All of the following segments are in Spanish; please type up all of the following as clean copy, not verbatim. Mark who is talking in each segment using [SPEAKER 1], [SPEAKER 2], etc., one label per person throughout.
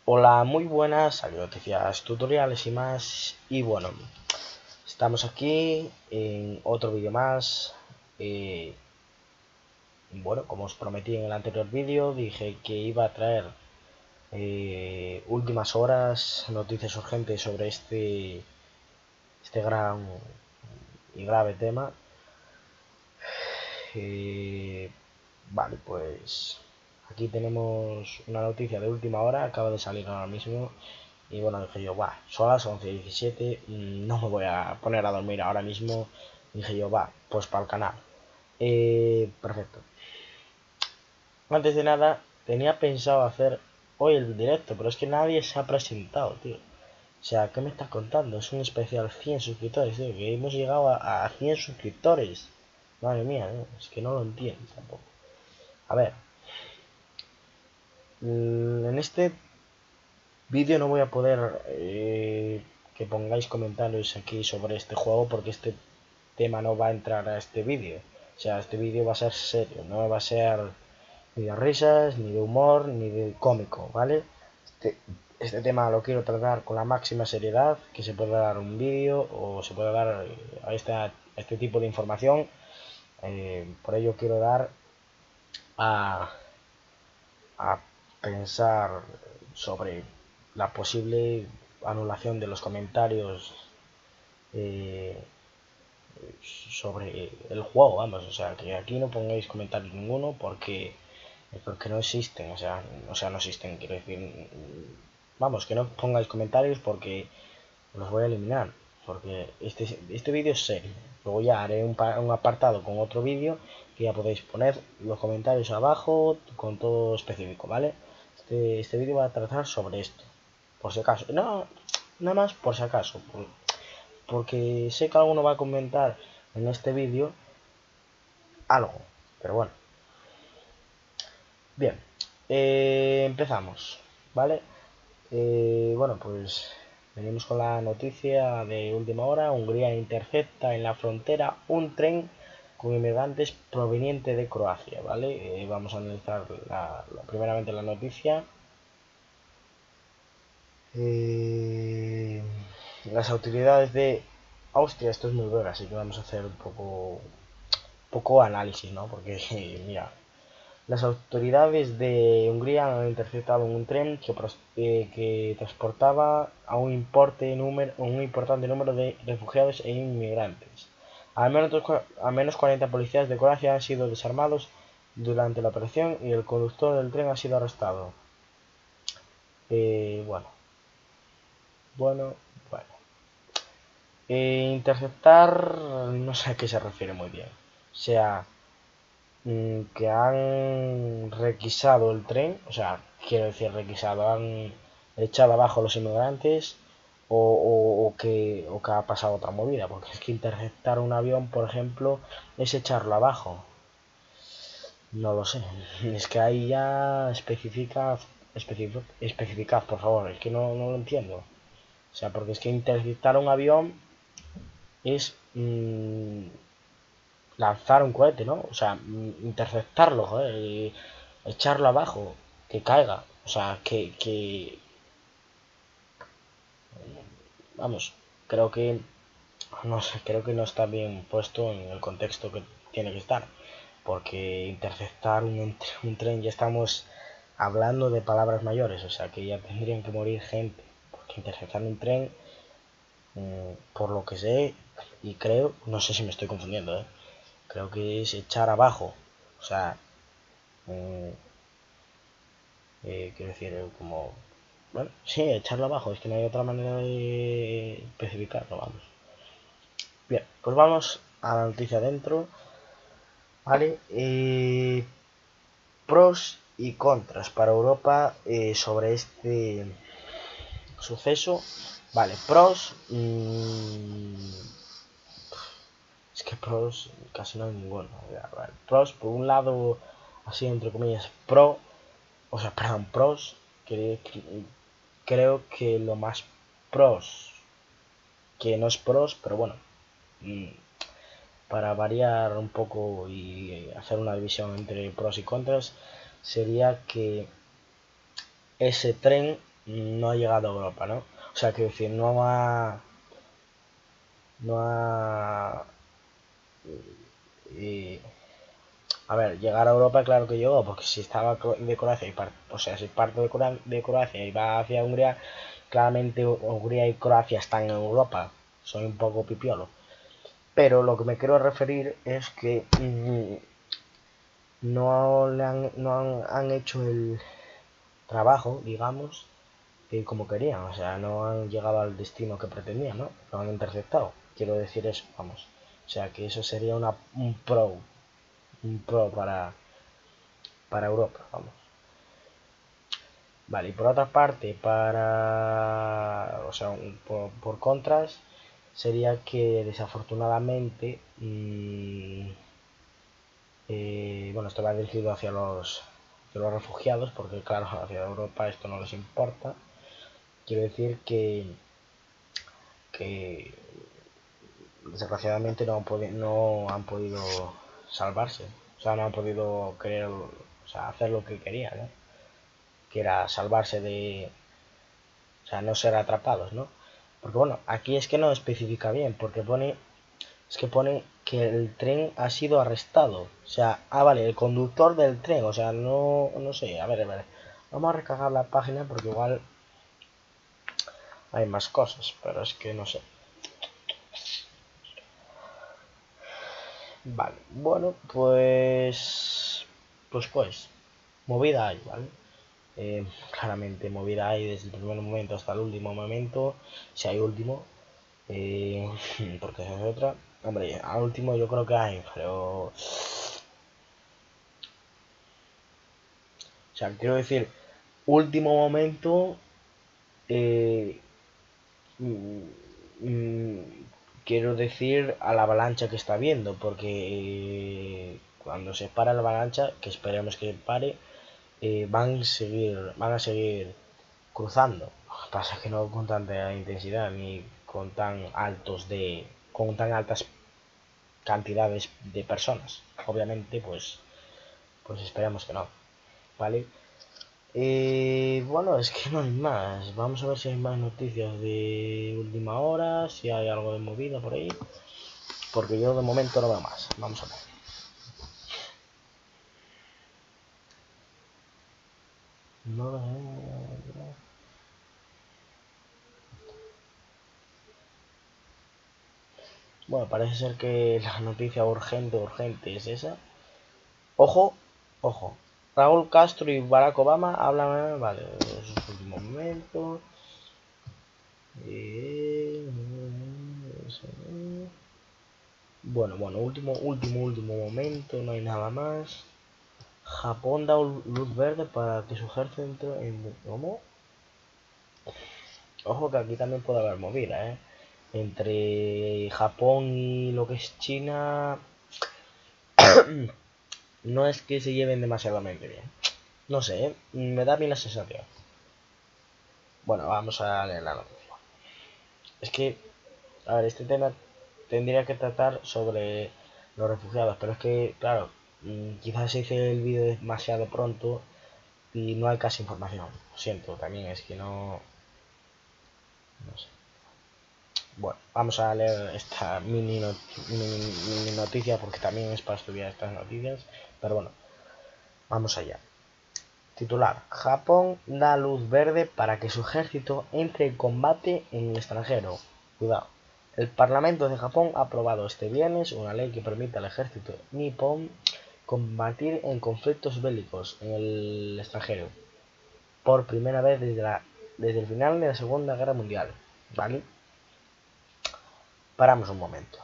[SPEAKER 1] Hola, muy buenas, noticias, tutoriales y más. Y bueno, estamos aquí en otro vídeo más. Bueno, como os prometí en el anterior vídeo, dije que iba a traer últimas horas, noticias urgentes sobre este gran y grave tema. Vale, pues aquí tenemos una noticia de última hora, acaba de salir ahora mismo. Y bueno, dije yo, va, son las 11:17, no me voy a poner a dormir ahora mismo. Dije yo, va, pues para el canal. Perfecto. Antes de nada, tenía pensado hacer hoy el directo, pero es que nadie se ha presentado, tío. O sea, ¿qué me estás contando? Es un especial 100 suscriptores, tío, que hemos llegado a 100 suscriptores. Madre mía, es que no lo entiendo tampoco. A ver, en este vídeo no voy a poder que pongáis comentarios aquí sobre este juego porque este tema no va a entrar a este vídeo. O sea, este vídeo va a ser serio, no va a ser ni de risas, ni de humor, ni de cómico, ¿vale? Este tema lo quiero tratar con la máxima seriedad que se puede dar un vídeo o se puede dar a este tipo de información. Por ello quiero dar a, a pensar sobre la posible anulación de los comentarios eh, sobre el juego, vamos, o sea, que aquí no pongáis comentarios ninguno porque no existen, o sea, no existen, quiero decir, vamos, que no pongáis comentarios porque los voy a eliminar, porque este vídeo es serio. Luego ya haré un apartado con otro vídeo que ya podéis poner los comentarios abajo con todo específico, ¿vale? Este vídeo va a tratar sobre esto, por si acaso, no, nada más por si acaso, porque sé que alguno va a comentar en este vídeo algo, pero bueno. Bien, empezamos, ¿vale? Bueno, pues venimos con la noticia de última hora. Hungría intercepta en la frontera un tren con inmigrantes proveniente de Croacia, ¿vale? Vamos a analizar primeramente la noticia. Eh, las autoridades de Austria, esto es muy breve, así que vamos a hacer un poco análisis, ¿no? Porque, mira, las autoridades de Hungría han interceptado un tren que transportaba a un importante número de refugiados e inmigrantes. Al menos 40 policías de Croacia han sido desarmados durante la operación y el conductor del tren ha sido arrestado. Bueno, bueno, bueno. Interceptar, no sé a qué se refiere muy bien. O sea, que han requisado el tren, o sea, quiero decir requisado, han echado abajo a los inmigrantes o que ha pasado otra movida, porque es que interceptar un avión, por ejemplo, es echarlo abajo. No lo sé, es que ahí ya especificad, por favor, es que no lo entiendo. O sea, porque es que interceptar un avión es lanzar un cohete, ¿no? O sea, interceptarlo, joder, y echarlo abajo, que caiga. O sea, vamos, creo que, no sé, creo que no está bien puesto en el contexto que tiene que estar. Porque interceptar un tren ya estamos hablando de palabras mayores, o sea, que ya tendrían que morir gente. Porque interceptar un tren, por lo que sé, y creo, no sé si me estoy confundiendo, creo que es echar abajo. O sea, mm, quiero decir, como, bueno, sí, echarlo abajo, es que no hay otra manera de especificarlo, vamos. Bien, pues vamos a la noticia dentro, ¿vale? Pros y contras para Europa sobre este suceso. Vale, pros, es que pros casi no hay ninguno. Vale, pros, por un lado, así entre comillas, o sea, perdón, pros, creo que lo más pros, que no es pros, pero bueno, mm, para variar un poco y hacer una división entre pros y contras, sería que ese tren no ha llegado a Europa, ¿no? O sea, quiero decir, no ha y, a ver, llegar a Europa claro que llegó, porque si estaba de Croacia o sea, si parte de Croacia y va hacia Hungría, claramente Hungría y Croacia están en Europa. Soy un poco pipiolo. Pero lo que me quiero referir es que no han hecho el trabajo, digamos, como querían. O sea, no han llegado al destino que pretendían, ¿no? Lo han interceptado. Quiero decir eso, vamos. O sea, que eso sería un pro para Europa, vamos. Vale, y por otra parte, o sea, por contras, sería que desafortunadamente, bueno, esto va dirigido hacia los refugiados, porque claro, hacia Europa esto no les importa. Quiero decir que desgraciadamente no han podido salvarse, o sea, no han podido querer, o sea, hacer lo que querían, ¿no? Que era salvarse o sea, no ser atrapados, ¿no? Porque bueno, aquí es que no especifica bien, porque pone que el tren ha sido arrestado. O sea, vale, el conductor del tren, o sea, no sé, a ver. Vamos a recargar la página porque igual hay más cosas, pero es que no sé. Vale, bueno, pues, movida hay, ¿vale? Claramente movida hay desde el primer momento hasta el último momento, si hay último, eh, porque esa es otra. Hombre, al último yo creo que hay, pero... O sea, quiero decir, último momento, eh, mm, mm, quiero decir a la avalancha que está viendo, porque cuando se para la avalancha, que esperemos que pare, van a seguir cruzando. Lo que pasa es que no con tanta intensidad ni con tan altas cantidades de personas. Obviamente, pues esperemos que no, ¿vale? Bueno, es que no hay más. Vamos a ver si hay más noticias de última hora, si hay algo de movida por ahí. Porque yo de momento no veo más. Vamos a ver. No veo. Bueno, parece ser que la noticia urgente es esa. Ojo, ojo. Raúl Castro y Barack Obama hablan, vale, en sus últimos momentos. Bueno, último momento, no hay nada más. Japón da luz verde para que su ejército entre en... ¿Cómo? Ojo que aquí también puede haber movida, ¿eh? Entre Japón y lo que es China, no es que se lleven demasiadamente bien. No sé, ¿eh? Me da bien la sensación. Bueno, vamos a leer la noticia. Es que, a ver, este tema tendría que tratar sobre los refugiados, pero es que, claro, quizás se hice el vídeo demasiado pronto y no hay casi información. Lo siento, también es que no sé. Bueno, vamos a leer esta mini noticia porque también es para estudiar estas noticias. Pero bueno, vamos allá. Titular: Japón da luz verde para que su ejército entre en combate en el extranjero. Cuidado. El Parlamento de Japón ha aprobado este viernes una ley que permite al ejército nipón combatir en conflictos bélicos en el extranjero por primera vez desde el final de la Segunda Guerra Mundial. ¿Vale? Paramos un momento.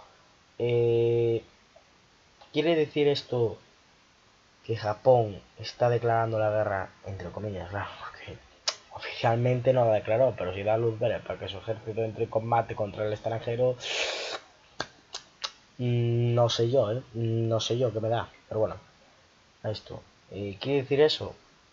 [SPEAKER 1] ¿Quiere decir esto que Japón está declarando la guerra, entre comillas, claro, porque oficialmente no la declaró, pero si da luz verde para que su ejército entre en combate contra el extranjero, no sé yo, no sé yo qué me da, pero bueno, a esto. ¿Quiere decir eso?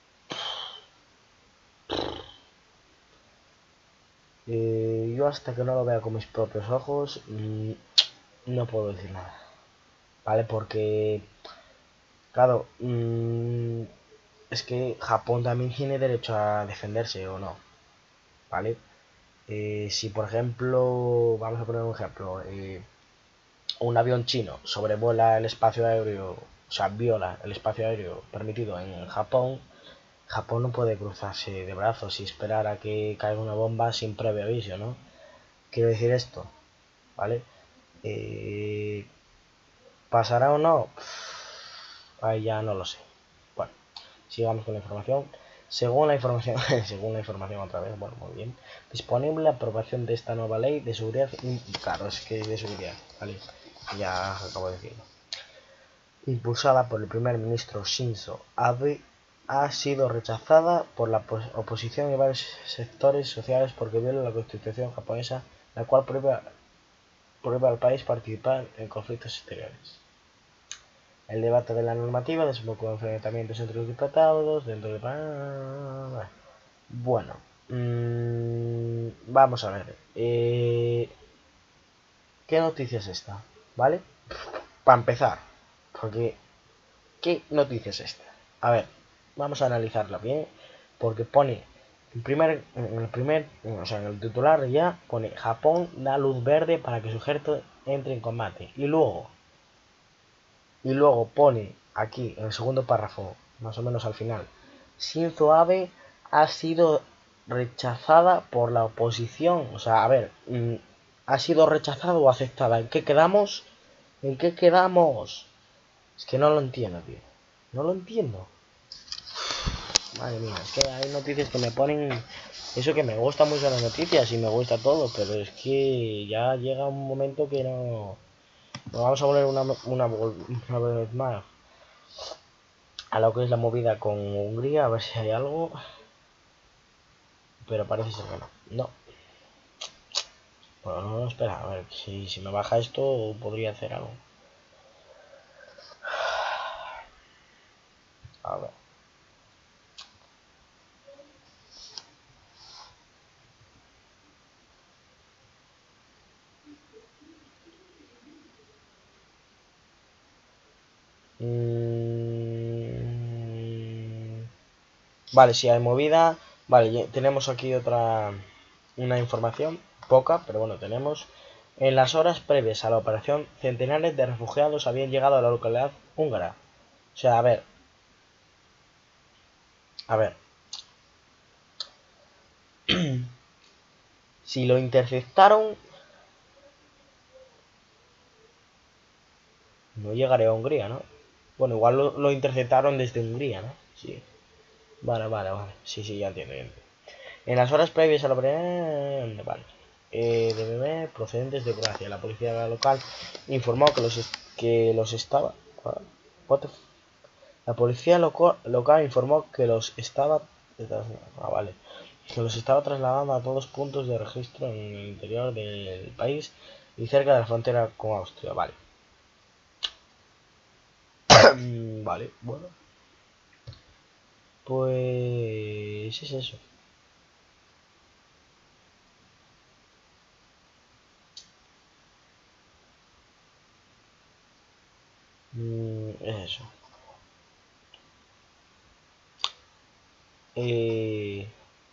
[SPEAKER 1] Yo hasta que no lo vea con mis propios ojos, no puedo decir nada, ¿vale? Porque, claro, es que Japón también tiene derecho a defenderse, ¿o no? ¿vale? Si por ejemplo, vamos a poner un ejemplo, un avión chino sobrevuela el espacio aéreo, o sea, viola el espacio aéreo permitido en Japón, Japón no puede cruzarse de brazos y esperar a que caiga una bomba sin previo aviso, ¿no? Quiero decir esto, ¿vale? Eh, ¿Pasará o no? Ahí ya no lo sé. Bueno, sigamos con la información. Según la información, según la información otra vez, bueno, muy bien. Disponible la aprobación de esta nueva ley de seguridad, claro, es que de seguridad, ¿vale? Ya acabo de decirlo. Impulsada por el primer ministro Shinzo Abe, ha sido rechazada por la oposición y varios sectores sociales porque viola la constitución japonesa, la cual prohíbe al país participar en conflictos exteriores. El debate de la normativa desembocó en enfrentamientos entre los diputados dentro de... Bueno, vamos a ver. ¿Qué noticia es esta? ¿Vale? Para empezar, porque ¿qué noticia es esta? A ver, vamos a analizarla bien, porque pone en el titular ya pone Japón da luz verde para que su ejército entre en combate. Y luego pone aquí en el segundo párrafo, más o menos al final, Shinzo Abe ha sido rechazada por la oposición. O sea, a ver, ¿ha sido rechazada o aceptada? ¿En qué quedamos? ¿En qué quedamos? Es que no lo entiendo, tío. No lo entiendo. Madre mía, es que hay noticias que me ponen... Eso que me gusta mucho las noticias y me gusta todo, pero es que ya llega un momento que no... Nos vamos a volver una vez más a lo que es la movida con Hungría, a ver si hay algo. Pero parece ser que no. No. Bueno, no, espera, a ver, si me baja esto podría hacer algo. A ver. Vale, si hay movida. Vale, tenemos aquí una información, poca, pero bueno, tenemos. En las horas previas a la operación, centenares de refugiados habían llegado a la localidad húngara. O sea, a ver. Si lo interceptaron, no llegaré a Hungría, ¿no? Bueno, igual lo interceptaron desde Hungría, ¿no? Sí. Vale. Sí, ya entiendo, ya entiendo. En las horas previas a la operación, vale. Procedentes de Croacia. La policía local informó que los estaba... What the La policía local informó que los estaba... vale. Que los estaba trasladando a todos puntos de registro en el interior del país y cerca de la frontera con Austria. Vale. Vale, bueno. Pues es eso. Es eso. Eh...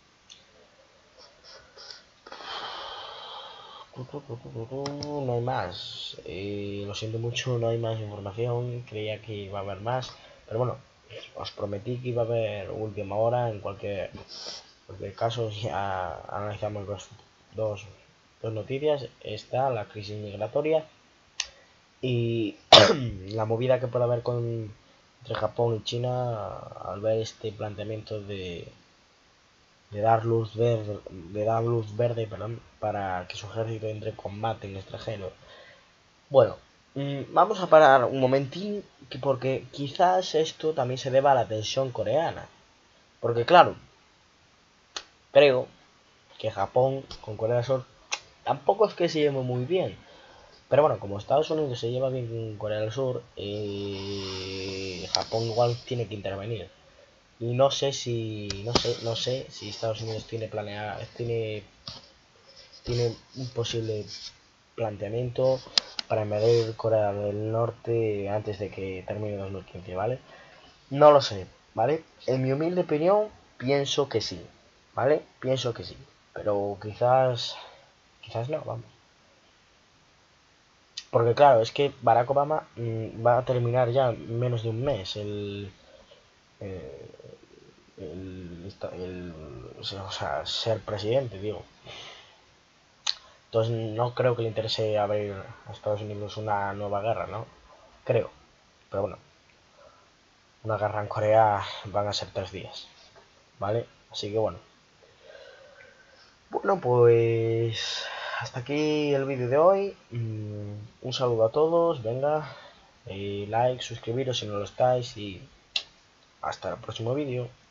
[SPEAKER 1] No hay más. Lo siento mucho, no hay más información. Creía que iba a haber más. Pero bueno, os prometí que iba a haber última hora. En cualquier caso, ya analizamos dos noticias. Está la crisis migratoria y la movida que puede haber entre Japón y China al ver este planteamiento de dar luz verde, perdón, para que su ejército entre en combate en extranjero. Bueno, vamos a parar un momentín porque quizás esto también se deba a la tensión coreana. Porque claro, creo que Japón con Corea del Sur tampoco es que se lleve muy bien. Pero bueno, como Estados Unidos se lleva bien con Corea del Sur, Japón igual tiene que intervenir. Y no sé si Estados Unidos tiene un posible planteamiento para invadir Corea del Norte antes de que termine 2015, ¿vale? No lo sé, ¿vale? En mi humilde opinión, pienso que sí, ¿vale? Pienso que sí. Pero quizás no, vamos. Porque claro, es que Barack Obama va a terminar ya en menos de un mes eh, o sea, ser presidente, digo. Entonces no creo que le interese abrir a Estados Unidos una nueva guerra, ¿no? Creo. Pero bueno, una guerra en Corea van a ser 3 días, ¿vale? Así que bueno. Bueno, pues hasta aquí el vídeo de hoy. Un saludo a todos, venga, like, suscribiros si no lo estáis y hasta el próximo vídeo.